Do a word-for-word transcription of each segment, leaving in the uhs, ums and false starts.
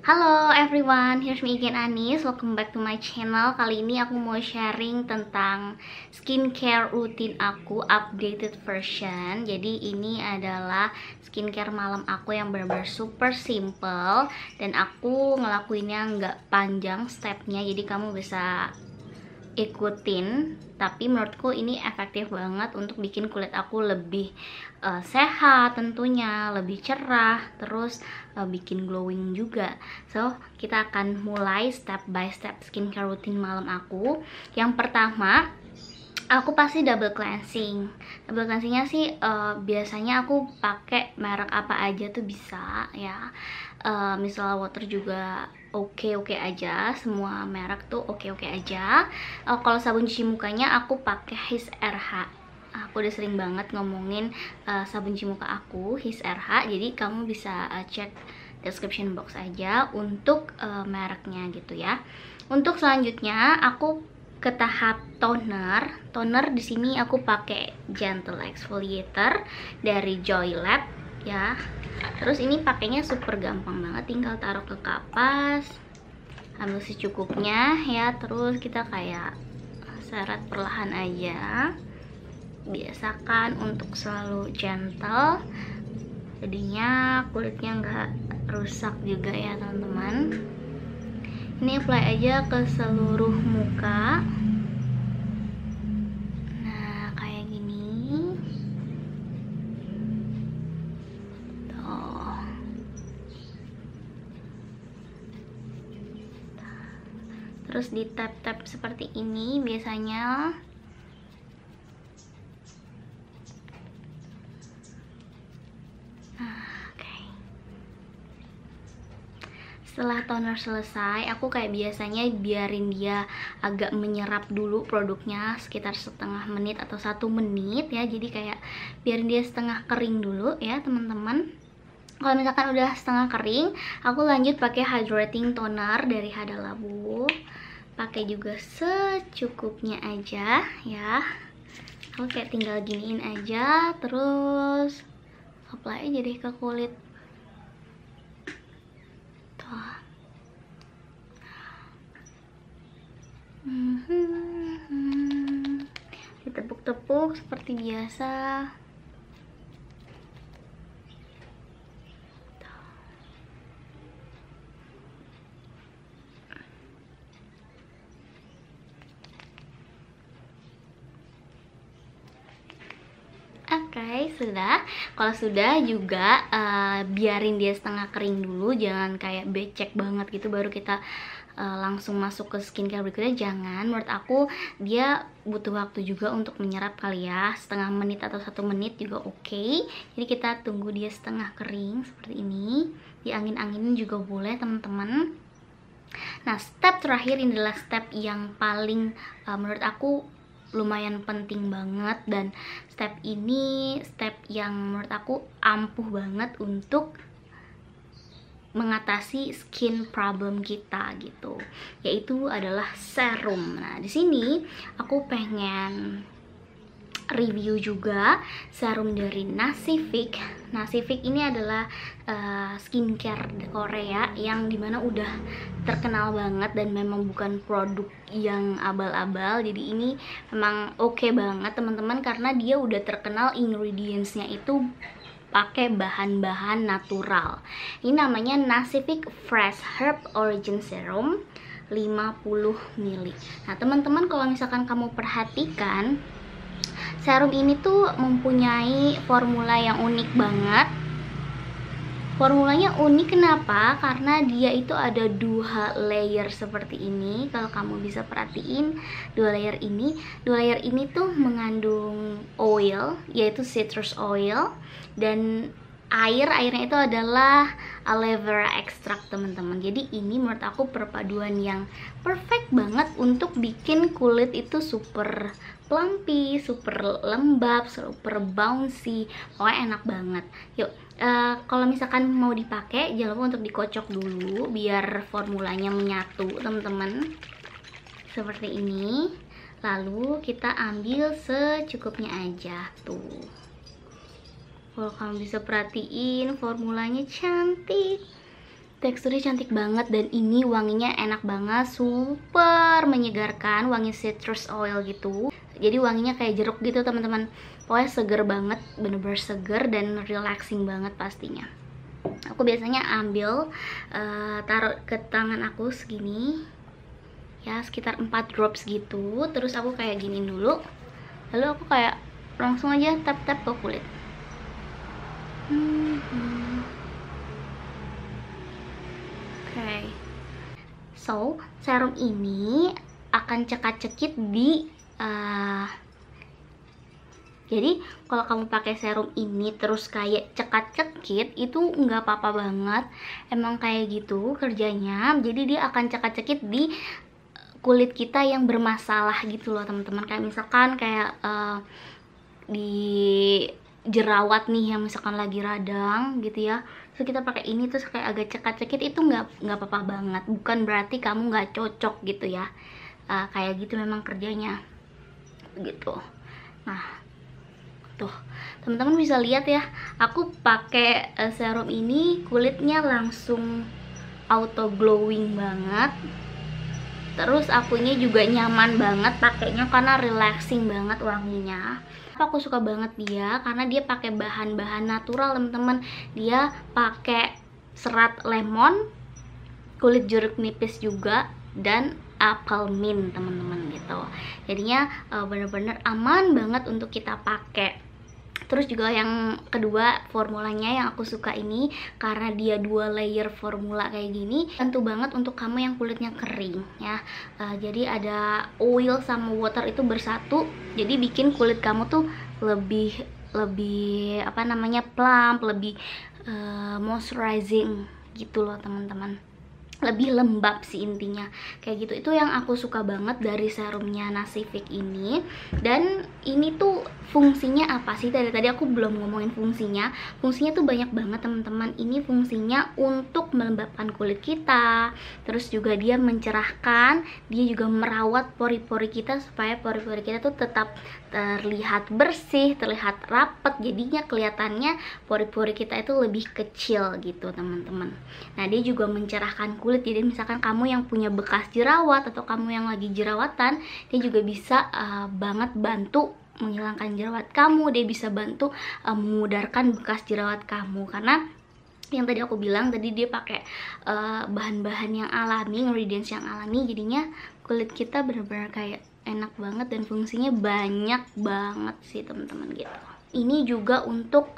Halo everyone, here's me again Anis. Welcome back to my channel. Kali ini aku mau sharing tentang skincare rutin aku, updated version. Jadi ini adalah skincare malam aku yang benar-benar super simple, dan aku ngelakuinnya nggak panjang stepnya, jadi kamu bisa ikutin. Tapi menurutku ini efektif banget untuk bikin kulit aku lebih uh, sehat, tentunya lebih cerah, terus uh, bikin glowing juga. So kita akan mulai step by step skincare rutin malam aku. Yang pertama, aku pasti double cleansing. Double cleansingnya sih uh, biasanya aku pakai merek apa aja tuh bisa ya. Uh, misalnya water juga oke-oke aja, semua merek tuh oke-oke aja. Uh, kalau sabun cuci mukanya aku pakai His R H. Aku udah sering banget ngomongin uh, sabun cuci muka aku His R H, jadi kamu bisa uh, cek description box aja untuk uh, mereknya gitu ya. Untuk selanjutnya aku ke tahap toner. Toner di sini aku pakai Gentle Exfoliator dari Joy Lab ya. Terus ini pakainya super gampang banget, tinggal taruh ke kapas, ambil secukupnya ya. Terus kita kayak seret perlahan aja. Biasakan untuk selalu gentle, jadinya kulitnya nggak rusak juga ya teman-teman. Ini apply aja ke seluruh muka. Nah, kayak gini. Tuh. Terus di tap-tap seperti ini biasanya. Setelah toner selesai, aku kayak biasanya biarin dia agak menyerap dulu produknya sekitar setengah menit atau satu menit ya. Jadi kayak biarin dia setengah kering dulu ya teman-teman. Kalau misalkan udah setengah kering, aku lanjut pakai hydrating toner dari Hada Labo. Pakai juga secukupnya aja ya. Aku kayak tinggal giniin aja, terus apply aja deh ke kulit. Hmm, ditepuk-tepuk seperti biasa. Oke, okay, sudah. Kalau sudah juga uh, biarin dia setengah kering dulu, jangan kayak becek banget gitu baru kita uh, langsung masuk ke skincare berikutnya. Jangan, menurut aku dia butuh waktu juga untuk menyerap kali ya. Setengah menit atau satu menit juga oke. Okay. Jadi kita tunggu dia setengah kering seperti ini. Diangin-anginin juga boleh teman-teman. Nah, step terakhir ini adalah step yang paling uh, menurut aku lumayan penting banget, dan step ini step yang menurut aku ampuh banget untuk mengatasi skin problem kita gitu, yaitu adalah serum. Nah, di sini aku pengen review juga serum dari Nasifik. Nasifik ini adalah uh, skincare Korea yang dimana udah terkenal banget dan memang bukan produk yang abal-abal. Jadi ini memang oke okay banget teman-teman, karena dia udah terkenal ingredientsnya itu pakai bahan-bahan natural. Ini namanya Nasifik Fresh Herb Origin Serum lima puluh mililiter. Nah teman-teman, kalau misalkan kamu perhatikan, serum ini tuh mempunyai formula yang unik banget. Formulanya unik kenapa? Karena dia itu ada dua layer seperti ini. Kalau kamu bisa perhatiin dua layer ini, dua layer ini tuh mengandung oil, yaitu citrus oil, dan air. Airnya itu adalah aloe vera extract teman-teman. Jadi ini menurut aku perpaduan yang perfect banget untuk bikin kulit itu super plumpy, super lembab, super bouncy, pokoknya enak banget. Yuk, uh, kalau misalkan mau dipakai, jangan lupa untuk dikocok dulu biar formulanya menyatu teman-teman, seperti ini. Lalu kita ambil secukupnya aja tuh. Kalau kamu bisa perhatiin, formulanya cantik. Teksturnya cantik banget dan ini wanginya enak banget, super menyegarkan, wangi citrus oil gitu. Jadi wanginya kayak jeruk gitu teman-teman. Pokoknya seger banget, bener-bener seger dan relaxing banget pastinya. Aku biasanya ambil uh, taruh ke tangan aku segini ya, sekitar empat drops gitu. Terus aku kayak gini dulu, lalu aku kayak langsung aja tap-tap ke kulit. hmm, hmm. Oke, okay. So serum ini akan cekat-cekit di uh, jadi kalau kamu pakai serum ini terus kayak cekat-cekit itu nggak apa-apa banget, emang kayak gitu kerjanya. Jadi dia akan cekat-cekit di kulit kita yang bermasalah gitu loh teman-teman. Kayak misalkan kayak uh, di jerawat nih yang misalkan lagi radang gitu ya, terus kita pakai ini terus kayak agak cekat-cekit, itu nggak nggak apa-apa banget, bukan berarti kamu nggak cocok gitu ya. Uh, kayak gitu memang kerjanya gitu. Nah tuh teman-teman bisa lihat ya, aku pakai uh, serum ini kulitnya langsung auto glowing banget. Terus akunya juga nyaman banget pakainya karena relaxing banget wanginya. Aku suka banget dia karena dia pakai bahan-bahan natural teman-teman. Dia pakai serat lemon, kulit jeruk nipis juga, dan apel mint teman-teman gitu. Jadinya uh, bener-bener aman banget untuk kita pakai. Terus juga yang kedua, formulanya yang aku suka ini karena dia dua layer formula kayak gini, tentu banget untuk kamu yang kulitnya kering ya. Uh, jadi ada oil sama water itu bersatu, jadi bikin kulit kamu tuh lebih lebih apa namanya plump, lebih uh, moisturizing gitu loh teman-teman. Lebih lembab sih intinya kayak gitu. Itu yang aku suka banget dari serumnya Nasifik ini. Dan ini tuh fungsinya apa sih? Tadi tadi aku belum ngomongin fungsinya. Fungsinya tuh banyak banget teman-teman. Ini fungsinya untuk melembabkan kulit kita, terus juga dia mencerahkan, dia juga merawat pori-pori kita supaya pori-pori kita tuh tetap terlihat bersih, terlihat rapet. Jadinya kelihatannya pori-pori kita itu lebih kecil gitu teman-teman. Nah dia juga mencerahkan kulit. Jadi misalkan kamu yang punya bekas jerawat atau kamu yang lagi jerawatan, dia juga bisa uh, banget bantu menghilangkan jerawat kamu. Dia bisa bantu uh, memudarkan bekas jerawat kamu karena yang tadi aku bilang tadi dia pakai uh, bahan-bahan yang alami, ingredients yang alami, jadinya kulit kita benar-benar kayak enak banget dan fungsinya banyak banget sih teman-teman gitu. Ini juga untuk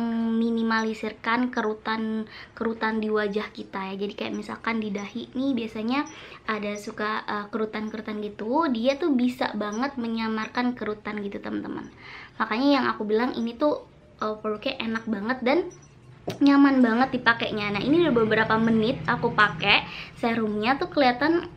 meminimalisirkan kerutan kerutan di wajah kita ya. Jadi kayak misalkan di dahi nih biasanya ada suka uh, kerutan-kerutan gitu, dia tuh bisa banget menyamarkan kerutan gitu teman-teman. Makanya yang aku bilang ini tuh uh, produknya enak banget dan nyaman banget dipakainya. Nah ini udah beberapa menit aku pakai serumnya tuh kelihatan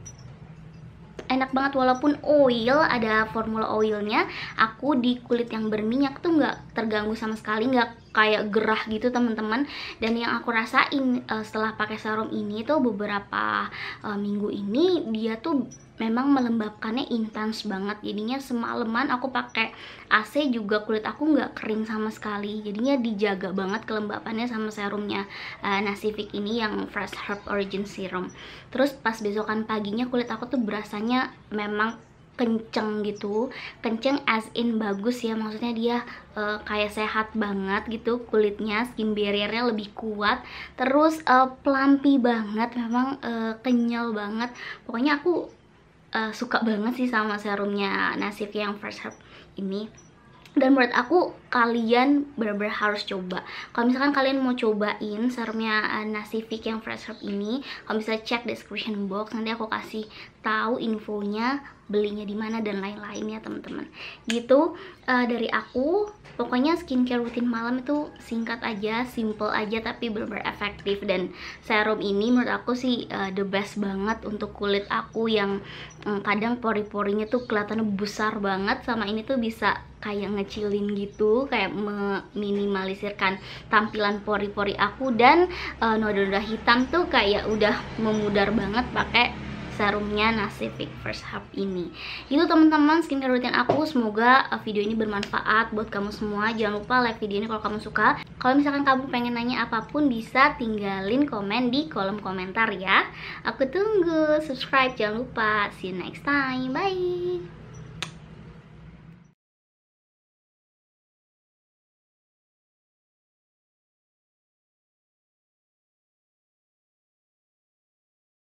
enak banget, walaupun oil, ada formula oilnya, aku di kulit yang berminyak tuh nggak terganggu sama sekali, nggak kayak gerah gitu teman-teman. Dan yang aku rasain uh, setelah pakai serum ini tuh beberapa uh, minggu ini, dia tuh memang melembabkannya intens banget. Jadinya semalaman aku pakai A C juga kulit aku nggak kering sama sekali. Jadinya dijaga banget kelembapannya sama serumnya uh, Nasifik ini yang Fresh Herb Origin Serum. Terus pas besokan paginya kulit aku tuh berasanya memang kenceng gitu, kenceng as in bagus ya, maksudnya dia uh, kayak sehat banget gitu kulitnya, skin barriernya lebih kuat, terus uh, plumpy banget, memang uh, kenyal banget. Pokoknya aku uh, suka banget sih sama serumnya Nasifik yang Fresh Herb ini. Dan menurut aku kalian benar-benar harus coba. Kalau misalkan kalian mau cobain serumnya uh, Nasifik yang Fresh Herb ini, kamu bisa cek description box, nanti aku kasih tahu infonya, belinya di mana dan lain-lain ya teman-teman. Gitu uh, dari aku. Pokoknya skincare rutin malam itu singkat aja, simple aja, tapi benar-benar efektif. Dan serum ini menurut aku sih uh, the best banget untuk kulit aku yang um, kadang pori-porinya tuh kelihatannya besar banget. Sama ini tuh bisa kayak ngecilin gitu, kayak meminimalisirkan tampilan pori-pori aku. Dan uh, noda-noda hitam tuh kayak udah memudar banget pakai serumnya Nasific First Hub ini. Itu teman-teman skincare rutin aku. Semoga uh, video ini bermanfaat buat kamu semua. Jangan lupa like video ini kalau kamu suka. Kalau misalkan kamu pengen nanya apapun, bisa tinggalin komen di kolom komentar ya. Aku tunggu. Subscribe jangan lupa. See you next time. Bye.